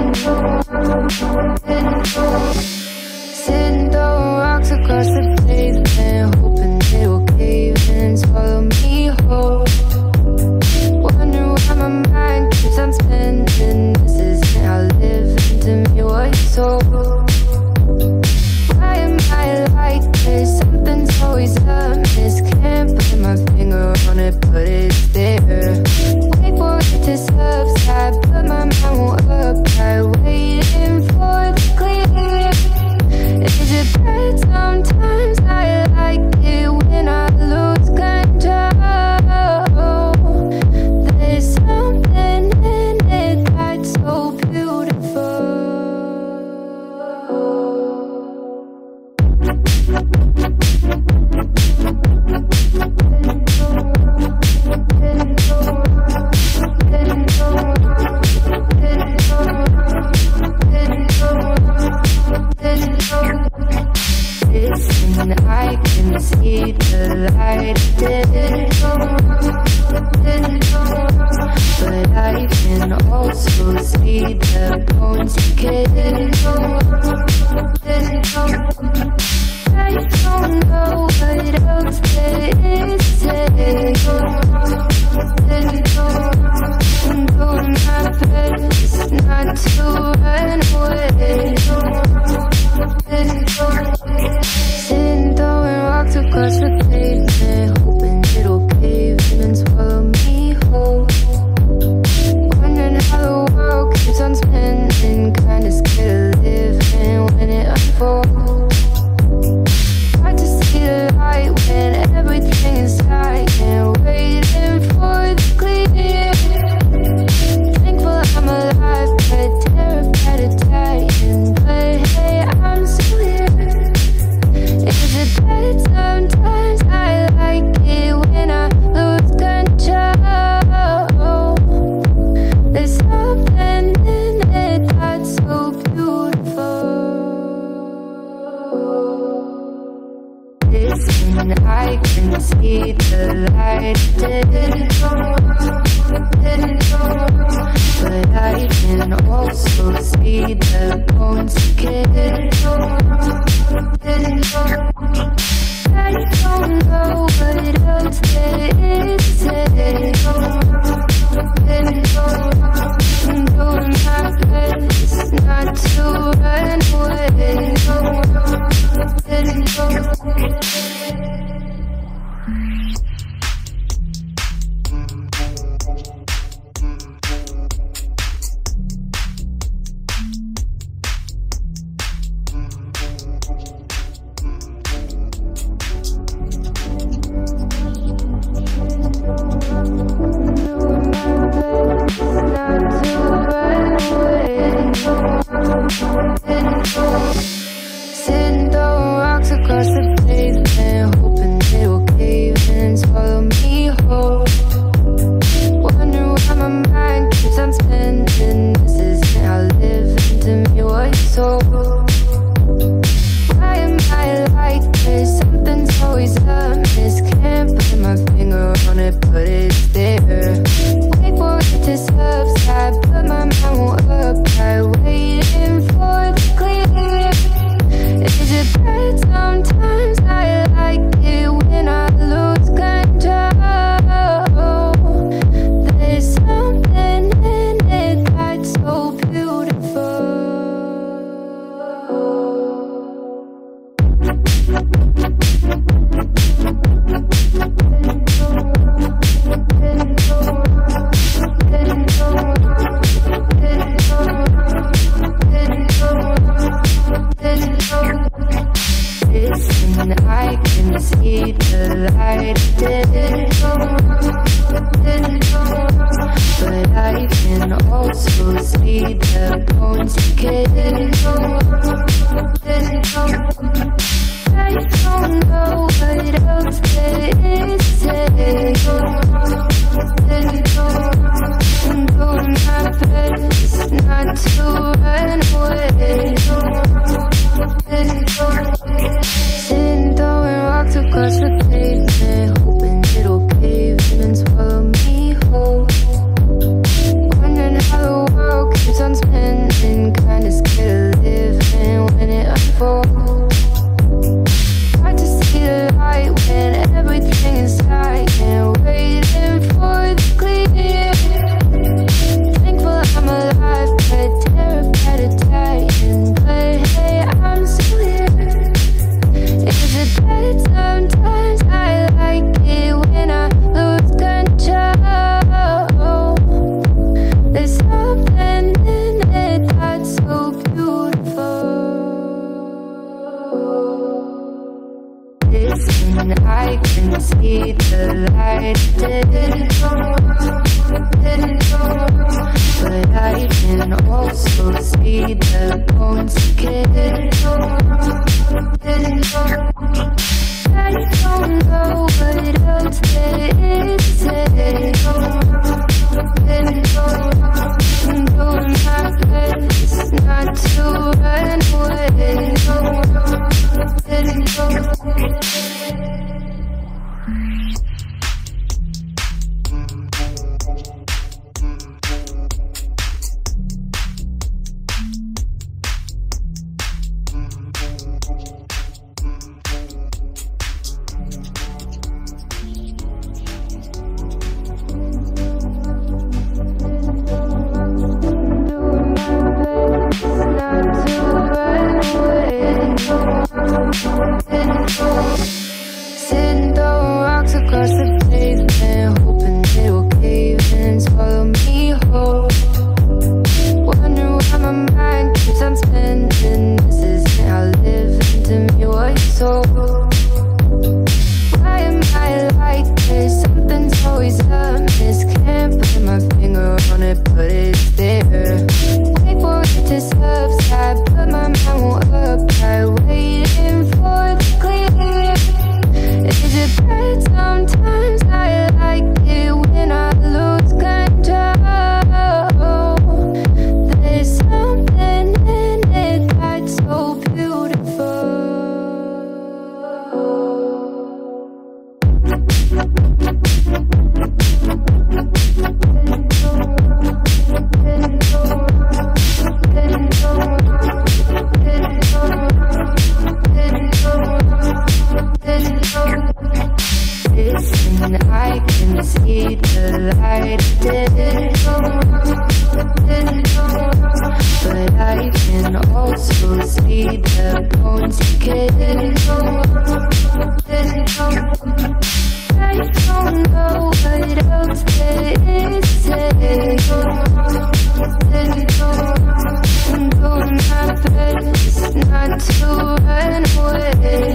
Sitting throwing rocks across the pavement, hoping they will cave and swallow me whole. Wondering why my mind keeps on spinning. This isn't how living to me was told. Why am I like this? Something's always amiss. Can't put my finger on it, but it's there. Wait for it to subside, but my mind won't apply. Waiting for the clear. Is it bad? Sometimes I like it when I lose control. There's something in it that's so beautiful. Listen, I can see the light, but I can also see the bones decay. I don't know what else there is to say. I'm doing my best not to run away. Sitting throwing rocks across the pavement, hoping it'll cave and swallow me whole. Wondering how the world keeps on spinning, kinda scared of living when it unfolds. Hard to see the light when everything is dying, waiting for the clear. Thankful I'm alive, but terrified of dying. But hey, I'm still here. Is it bad? Sometimes I like it when I lose control. There's something in it that's so beautiful. Listen, I can see the light, but I can also see the bones decay. I don't know what else there is to say. I'm doing my best not to run away. Sitting throwing rocks across the pavement, hoping they will cave and swallow me whole. Wondering why my mind keeps on spinning. This isn't how living to me was told. Why am I like this? Something's always amiss. Can't put my finger on it, but it's there. Wait for it to subside, but my mind won't apply. Waiting for the clear. Is it bad? Sometimes I like it when I lose control. There's something in it that's so beautiful. Listen, I can see the light, but I can also see the bones decay. I don't know what else there is to say. I'm doing my best not to run away. Sitting throwing rocks across the pavement, hoping it'll cave and swallow me whole. Wondering how the world keeps on spinning, see the light. Didn't go wrong, but I can also see the bones again. I don't know what else there is to say. I'm doing my best not to run away. Sitting throwing rocks across the pavement, hoping it will cave and swallow me whole. Wondering why my mind keeps on spinning. This isn't how living to me was sold. Why am I like this? Something's always amiss. Can't put my finger on it, but it's there. Wait for it to subside, but my mind won't apply. Waiting for the clear. Is it bad? Sometimes I like it when I lose control. There's something in it that's so beautiful. Listen, I can see the light. Didn't go wrong, but I can also see the bones again. I don't know what else there is to say. I'm doing my best not to run away.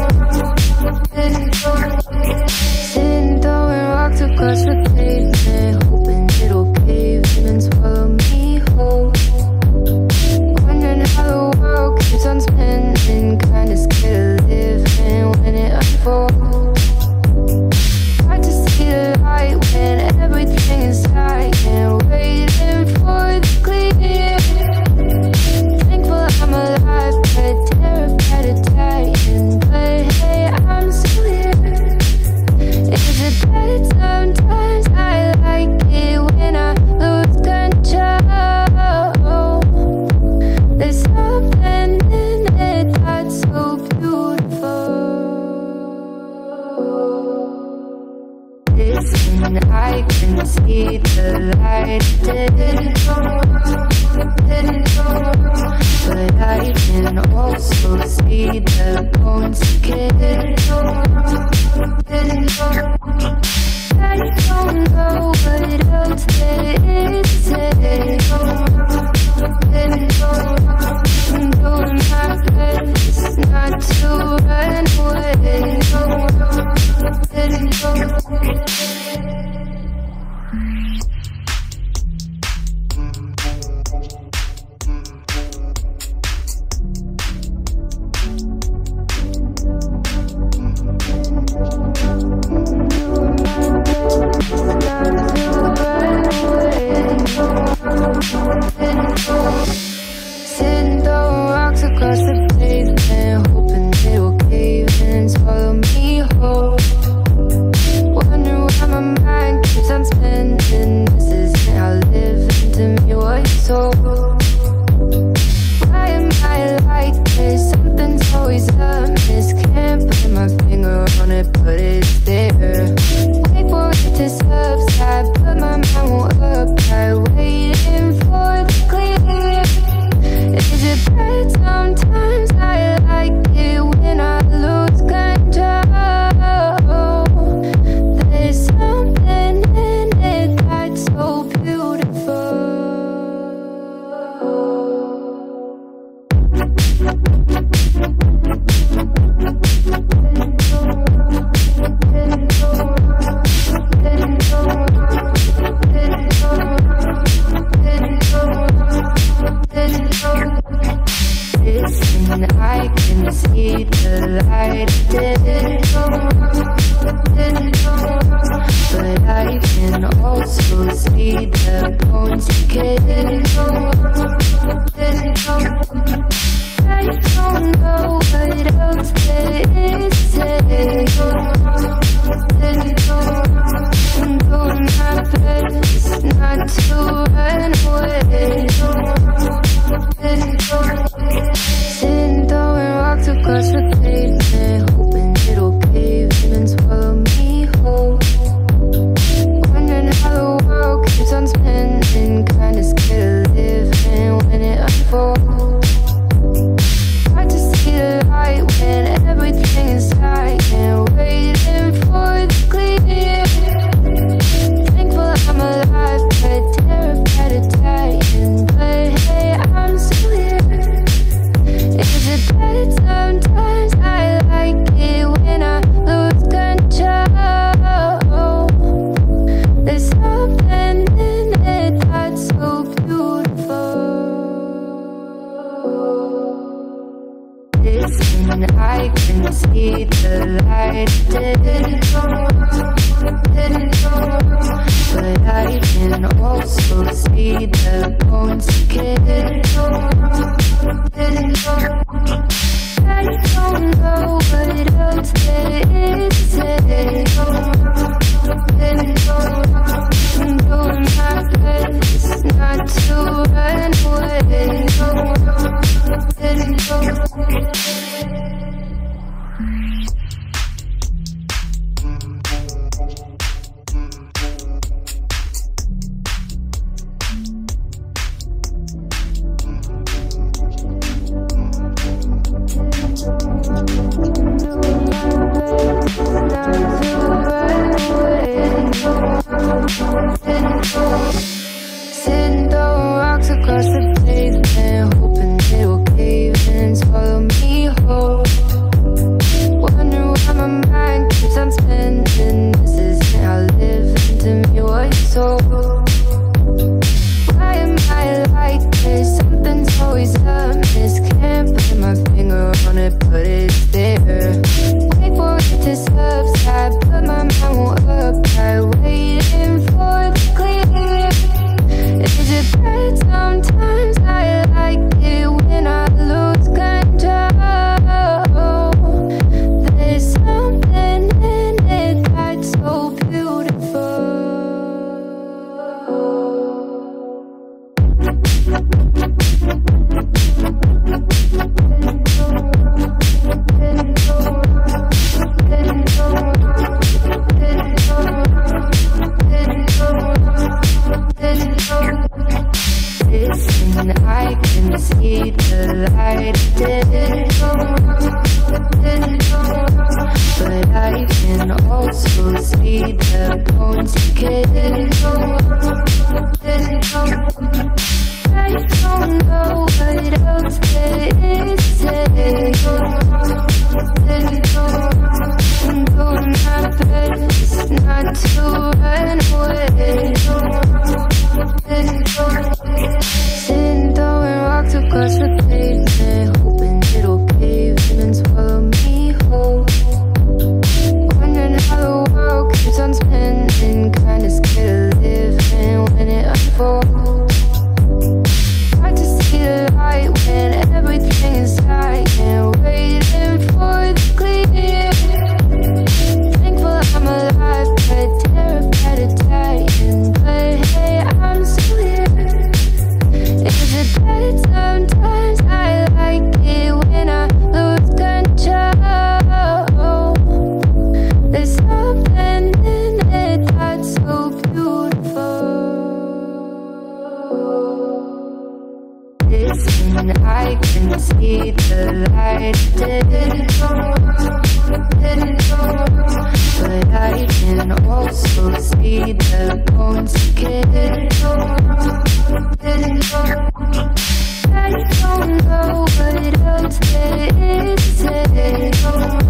Sitting throwing rocks across the pavement, hoping it'll cave and swallow me whole. Wondering how the world keeps on spinning, kinda scared of living when it unfolds. Hard to see the light when everything is dying, waiting for the clear. Thankful I'm alive, but terrified of dying. But hey, I'm still here. Is it bad? Sometimes I like it when I lose control. There's something in it that's so beautiful. Listen, I can see the light. Didn't go wrong, but I can also see the bones again. I don't know what else there is to say. I'm doing my best not to run away. Sitting throwing rocks across the pavement, hoping it will cave and swallow me whole. Wondering why my mind keeps on spinning. This isn't how living to me was sold. Why am I like this? Something's always amiss. Can't put my finger on it, but it's there. Wait for it to subside, but my mind won't apply. Waiting for the clear. Is it bad? Sometimes I like it when I lose control. There's something in it that's so beautiful. Didn't go soul. Why am I like this? Something's always amiss. Can't put my finger on it, but it's there. Wait for it to subside, but my mind won't apply. Waiting for the clear. Is it bad? Sometimes I like it when I lose control. There's something in it that's so beautiful. Listen, I can see the light, but I can also see the bones decay. I don't know what else there is to say. I'm doing my best not to run away. Sitting throwing rocks across the pavement, hoping it'll cave in and swallow me whole. Wondering how the world keeps on spinning, kinda scared of living when it unfolds. Hard to see the light when everything is silent, waiting for the clear. Thankful I'm alive, but terrified of dying. But hey, I'm still here. Is it bad? Sometimes I like it when I lose control. There's something in it that's so beautiful. Listen, I can see the light, but I can also see the bones decay. I don't know what else there is to say.